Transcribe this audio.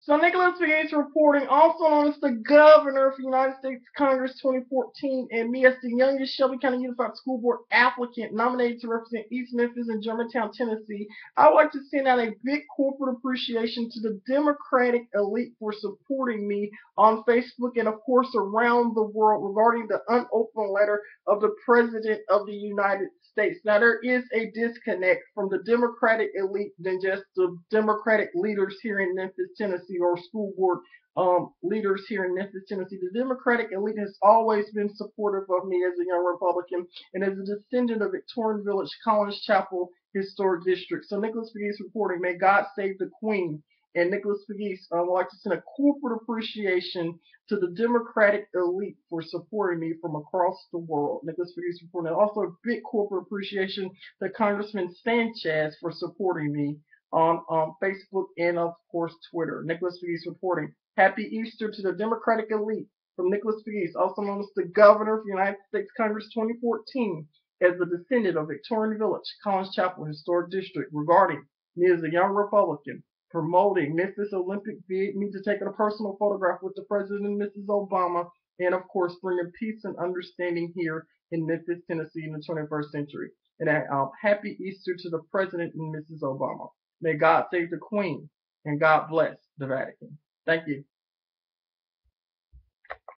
So Nicholas Gates reporting, also known as the Governor of the United States Congress 2014, and me as the youngest Shelby County Unified School Board applicant nominated to represent East Memphis and Germantown, Tennessee. I would like to send out a big corporate appreciation to the Democratic elite for supporting me on Facebook and, of course, around the world regarding the unopened letter of the President of the United States. Now, there is a disconnect from the Democratic elite than just the Democratic leaders here in Memphis, Tennessee, or school board leaders here in Memphis, Tennessee. The Democratic elite has always been supportive of me as a young Republican and as a descendant of Victorian Village, Collins Chapel Historic District. So Nicholas Pegues reporting, may God save the Queen. And Nicholas Pegues would like to send a corporate appreciation to the Democratic elite for supporting me from across the world. Nicholas Pegues reporting. Also, a big corporate appreciation to Congressman Sanchez for supporting me on Facebook and, of course, Twitter. Nicholas Pegues reporting. Happy Easter to the Democratic elite from Nicholas Pegues, also known as the Governor of the United States Congress 2014, as the descendant of Victorian Village, Collins Chapel Historic District, regarding me as a young Republican promoting Memphis Olympic bid, me to taking a personal photograph with the President and Mrs. Obama, and of course bringing peace and understanding here in Memphis, Tennessee in the 21st century. And happy Easter to the President and Mrs. Obama. May God save the Queen and God bless the Vatican. Thank you.